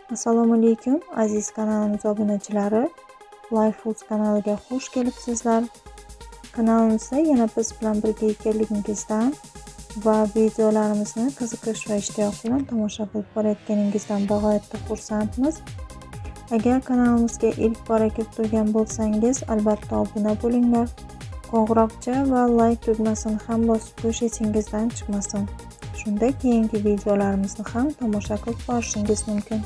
Assalomu alaykum aziz kanalimiz obunachilari. Life Foods kanaliga xush kelibsizlar. Kanalimizda yana biz bilan birga ekanligingizdan va videolarimizni qiziqish va ishtiyoq bilan tomosha qilib borayotganingizdan bag'oyatda xursandmiz. Agar kanalimizga ilk bora kelib turgan bo'lsangiz, albatta obuna bo'linglar. Qo'ng'iroqcha va like tugmasini ham bosib qo'yish esingizdan chiqmasin. Shunda keyingi videolarimizni ham tomosha qilib borishingiz mumkin.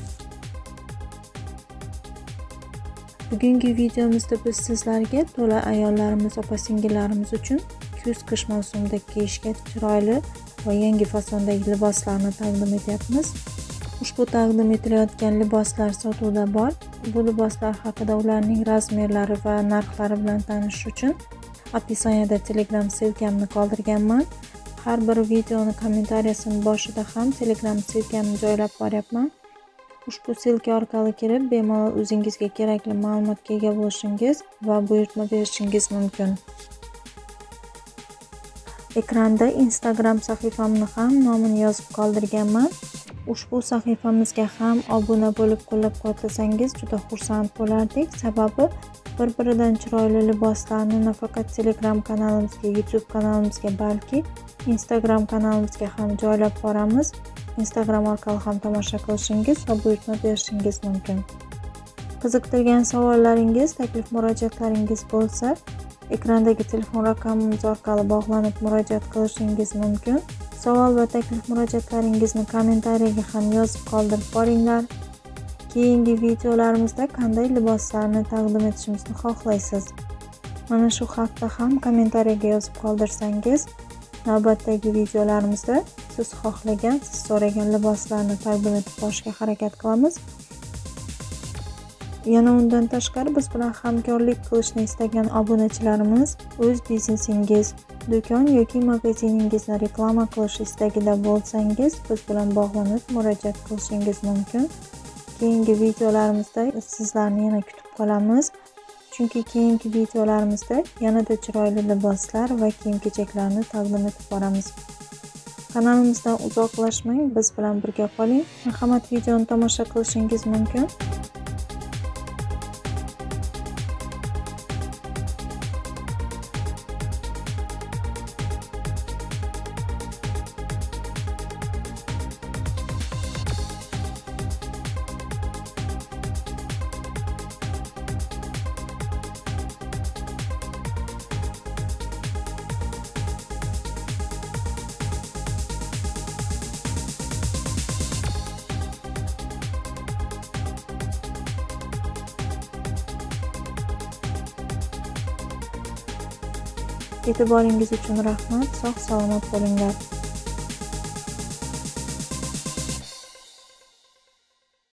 Bugungi videomizda biz sizlarga to'la ayollarimiz, opa-singillarimiz uchun kuz-qish mavsumida kiyishga chiroyli va yangi fasondagi liboslarni taqdim etyapmiz. Ushbu taqdim etilayotgan liboslar sotuvda bor. Bu liboslar haqida, ularning razmerlari va narxlari bilan tanishish uchun opisoniyada Telegram silkamni qoldirganman. Har bir videoni kommentariyasining boshida ham Telegram silkamni joylab boryapman. Ushbu silka orqali kirib, bemalol o'zingizga kerakli ma'lumotga ega bo'lishingiz va buyurtma berishingiz mumkin. Ekranda Instagram sahifamni ham nomini yozib qoldirganman. Ushbu sahifamizga ham obuna bo'lib qo'llab-quvvatlasangiz juda xursand bo'lardik. Sababi bir-biridan chiroyli liboslarni nafaqat Telegram kanalimizga, YouTube kanalimizga, balki Instagram kanalimizga ham joylab boramiz. Instagram orqali ham tomosha qilishingiz va buyurtma berishingiz mumkin. Qiziqtirgan savollaringiz, taklif murojaatlaringiz bo'lsa, ekrandagi telefon raqamimiz orqali bog'lanib murojaat qilishingiz mumkin. Savol va taklif murojaatlaringizni kommentariyaga ham yozib qoldirib boringlar. Keyingi videolarimizda qanday liboslarni taqdim etishimizni xohlaysiz? Mana shu haqda ham kommentariyaga yozib qoldirsangiz, navbatdagi videolarimizda siz xohlagan, siz so'ragan liboslarni taqdim etib borishga harakat qilamiz. Yana undan tashqari biz bilan hamkorlik qilishni istagan obunachilarimiz o'z biznesingiz, do'kon yoki magaziningizni reklama qilish istagida bo'lsangiz, biz bilan bog'lanib murojaat qilishingiz mumkin. Keyingi videolarimizda sizlarni yana kutib qolamiz. Chunki keyingi videolarimizda yanada chiroyli liboslar va kiyim-kechaklarni taqdim etib boramiz. Kanalimizdan uzoqlashmang, biz bilan birga qoling. Marhamat, videoni tomosha qilishingiz mumkin. E'tiboringiz uchun rahmat. Sog' salomat bo'linglar.